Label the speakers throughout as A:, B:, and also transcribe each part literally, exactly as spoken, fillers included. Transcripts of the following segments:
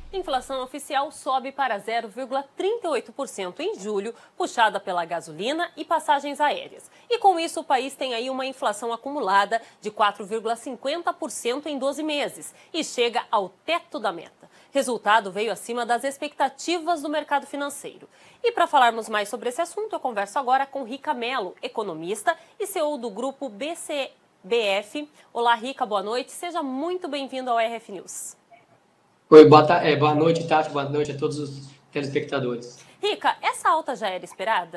A: Inflação oficial sobe para zero vírgula trinta e oito por cento em julho, puxada pela gasolina e passagens aéreas. E com isso o país tem aí uma inflação acumulada de quatro vírgula cinquenta por cento em doze meses e chega ao teto da meta. Resultado veio acima das expectativas do mercado financeiro. E para falarmos mais sobre esse assunto, eu converso agora com Rica Mello, economista e C E O do grupo B C B F. Olá, Rica, boa noite. Seja muito bem-vindo ao R F News.
B: Oi, boa, ta- é, boa noite, Tati, boa noite a todos os telespectadores.
A: Rica, essa alta já era esperada?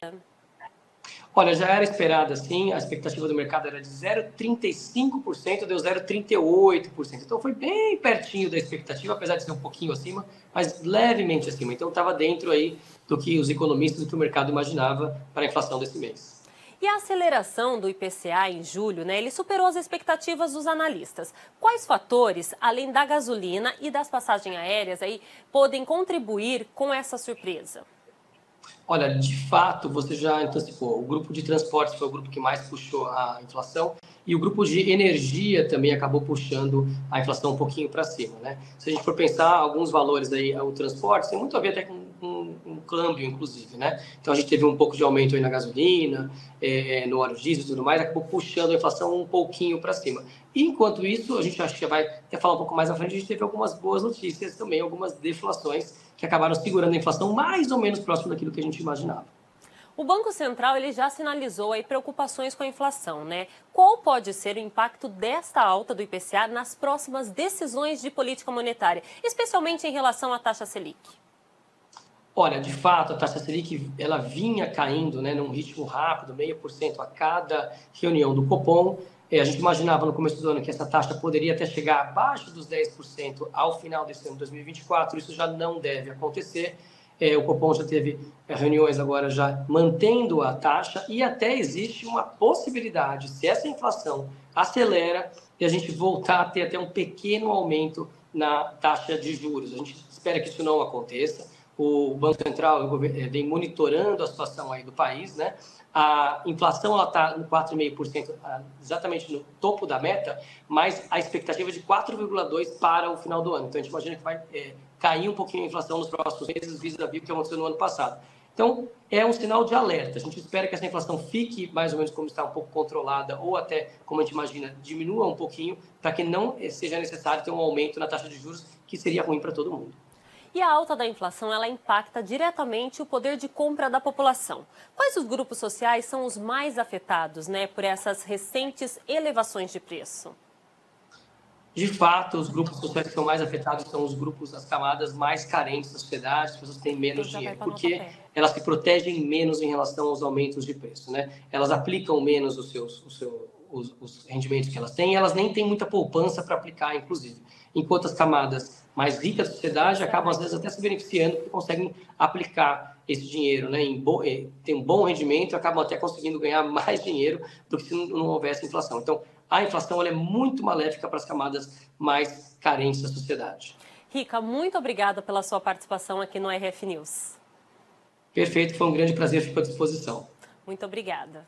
B: Olha, já era esperada, sim, a expectativa do mercado era de zero vírgula trinta e cinco por cento, deu zero vírgula trinta e oito por cento. Então foi bem pertinho da expectativa, apesar de ser um pouquinho acima, mas levemente acima. Então estava dentro aí do que os economistas, do que o mercado imaginava para a inflação desse mês.
A: E a aceleração do I P C A em julho, né, ele superou as expectativas dos analistas. Quais fatores, além da gasolina e das passagens aéreas, aí, podem contribuir com essa surpresa?
B: Olha, de fato, você já antecipou. O grupo de transportes foi o grupo que mais puxou a inflação e o grupo de energia também acabou puxando a inflação um pouquinho para cima, né? Se a gente for pensar alguns valores aí, o transporte tem muito a ver até com um, um câmbio, inclusive, né? Então a gente teve um pouco de aumento aí na gasolina, é, no óleo diesel e tudo mais, acabou puxando a inflação um pouquinho para cima. E enquanto isso, a gente acho que já vai até falar um pouco mais à frente, a gente teve algumas boas notícias também, algumas deflações que acabaram segurando a inflação mais ou menos próximo daquilo que a gente imaginava.
A: O Banco Central ele já sinalizou aí preocupações com a inflação, né? Qual pode ser o impacto desta alta do I P C A nas próximas decisões de política monetária, especialmente em relação à taxa Selic?
B: Olha, de fato, a taxa Selic ela vinha caindo, né, num ritmo rápido, meio por cento a cada reunião do Copom. É, a gente imaginava no começo do ano que essa taxa poderia até chegar abaixo dos dez por cento ao final desse ano de dois mil e vinte e quatro. Isso já não deve acontecer. É, o Copom já teve reuniões agora já mantendo a taxa e até existe uma possibilidade, se essa inflação acelera, de a gente voltar a ter até um pequeno aumento na taxa de juros. A gente espera que isso não aconteça. O Banco Central vem monitorando a situação aí do país, né? A inflação está no quatro vírgula cinco por cento, exatamente no topo da meta, mas a expectativa é de quatro vírgula dois por cento para o final do ano. Então, a gente imagina que vai é, cair um pouquinho a inflação nos próximos meses, vis-à-vis o que aconteceu no ano passado. Então, é um sinal de alerta. A gente espera que essa inflação fique mais ou menos como está, um pouco controlada, ou até, como a gente imagina, diminua um pouquinho, para que não seja necessário ter um aumento na taxa de juros, que seria ruim para todo mundo.
A: E a alta da inflação, ela impacta diretamente o poder de compra da população. Quais os grupos sociais são os mais afetados, né, por essas recentes elevações de preço?
B: De fato, os grupos sociais que são mais afetados são os grupos, as camadas mais carentes da sociedade, as pessoas têm menos dinheiro, porque elas se protegem menos em relação aos aumentos de preço, né? Elas aplicam menos os seus, os seus os, os rendimentos que elas têm, e elas nem têm muita poupança para aplicar, inclusive. Enquanto as camadas mais ricas da sociedade acabam, às vezes, até se beneficiando, porque conseguem aplicar esse dinheiro, né, em bo... tem um bom rendimento e acabam até conseguindo ganhar mais dinheiro do que se não houvesse inflação. Então, a inflação ela é muito maléfica para as camadas mais carentes da sociedade.
A: Rica, muito obrigada pela sua participação aqui no R F News.
B: Perfeito, foi um grande prazer, fico à disposição.
A: Muito obrigada.